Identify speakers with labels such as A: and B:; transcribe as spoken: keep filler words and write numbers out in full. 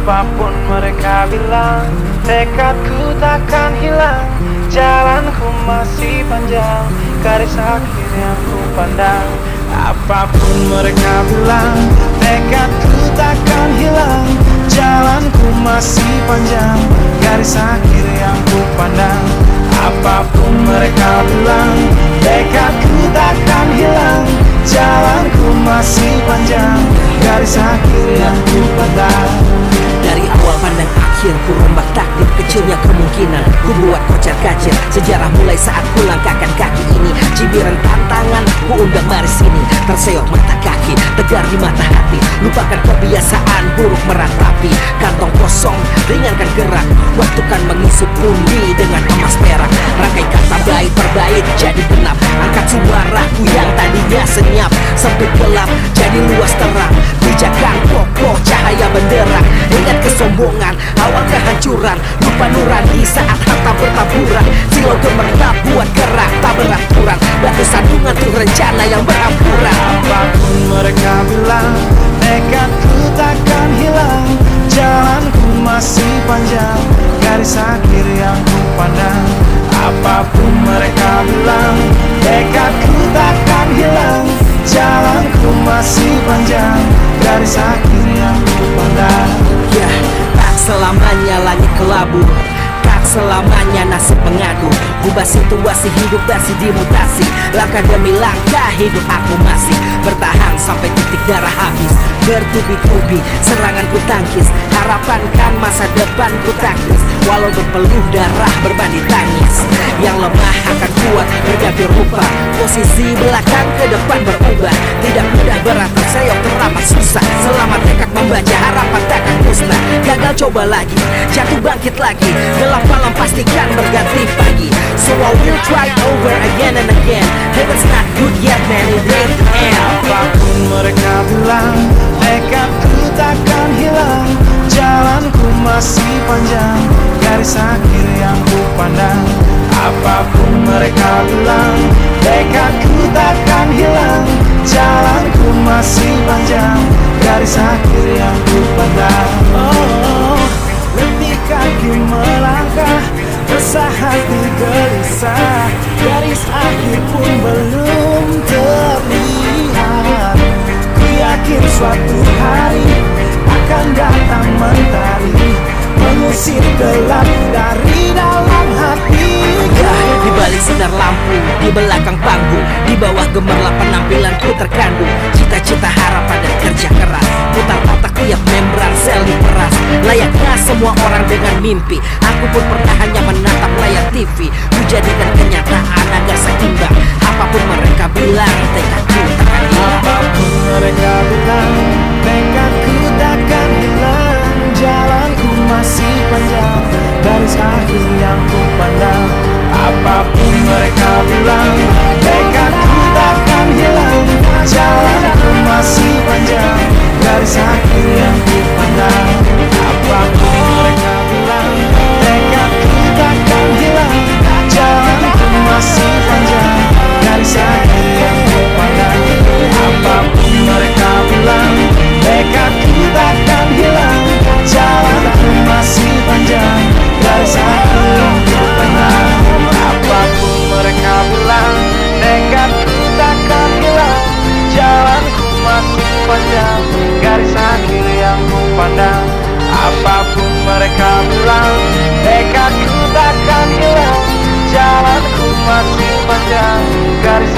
A: Apapun mereka bilang, tekadku takkan hilang. Jalanku masih panjang, garis akhir yang ku pandang. Apapun mereka bilang, tekadku takkan hilang. Jalanku masih panjang, garis akhir yang ku pandang. Apapun mereka bilang, tekadku takkan hilang. Jalanku masih panjang, garis akhir yang ku pandang.
B: Dari awal pandang akhir, ku rombak takdir kecilnya kemungkinan. Ku buat kocar kacir sejarah mulai saat ku langkahkan kaki ini. Cibiran tantangan, ku undang mari sini. Terseok mata kaki, tegar di mata hati. Lupakan kebiasaan buruk meratapi. Kantong kosong, ringankan gerak. Waktu kan mengisi pundi dengan emas perak. Rangkai kata bait per bait jadi genap. Angkat suaraku yang tadinya senyap. Sempit gelap jadi luas terang. Pijakan kokoh cahaya benderang. Ingat kesombongan, awal kehancuran. Lupa nurani saat harta bertaburan. Silau gemerlap buat gerak tak beraturan. Batu sandungan tuh rencana yang berampuran.
A: Apapun mereka bilang, tekadku takkan hilang. Jalanku masih panjang, garis akhir yang ku pandang. Apapun mereka bilang, tekadku takkan hilang. Jalanku masih panjang, garis akhir yang ku pandang.
B: Ya, tak selamanya langit kelabu, tak selamanya nasib mengadu. Ubah situasi hidup masih dimutasi. Langkah demi langkah hidup aku masih bertahan sampai titik darah habis. Bertubi-tubi serangan ku tangkis. Harapan kan masa depan ku taktis. Walau berpeluh darah berbanding tangis. Yang lemah akan kuat berganti rupa. Posisi belakang ke depan berubah. Tidak mudah berat terseok teramat susah. Selama tekad membaca harapan takkan musnah. Gagal coba lagi, jatuh bangkit lagi. Gelap malam pastikan berganti pagi. So I will try over again and again. Heaven's not good yet man, it will end.
A: Apapun mereka bilang, tekadku takkan hilang. Jalanku masih panjang, garis akhir yang ku pandang. Apapun mereka bilang, tekadku takkan hilang. Jalanku masih panjang, garis akhir yang ku pandang. Oh, letih kaki melangkah, resah hati gelisah. Garis akhir pun belum terlihat. Ku yakin suatu hari akan datang mentari, mengusir gelap dari dalam hati.
B: Di balik sinar lampu, di belakang panggung, di bawah gemerlap penampilanku terkandung cita-cita, harapan dan kerja keras. Putar otak tiap membran sel diperas. Layaknya semua orang dengan mimpi, aku pun pernah hanya menatap layar T V. Ku jadikan kenyataan agar seimbang. Apapun mereka bilang, tekadku takkan hilang.
A: Apapun mereka bilang, tekadku takkan hilang. Jalanku masih panjang, garis akhir yang ku pandang. Apapun mereka bilang, tekadku takkan hilang. Jalanku masih panjang, garis akhir yang ku pandang. Apapun mereka bilang, tekadku takkan hilang. Jalanku masih panjang, garis akhir yang ku pandang. Apapun mereka bilang, tekadku takkan hilang. Jalanku masih panjang, garis akhir yang ku pandang. Apapun mereka bilang, tekadku takkan hilang. Jalanku masih panjang, garis akhir yang ku pandang. Apapun mereka bilang, tekadku takkan hilang. Jalanku masih panjang, garis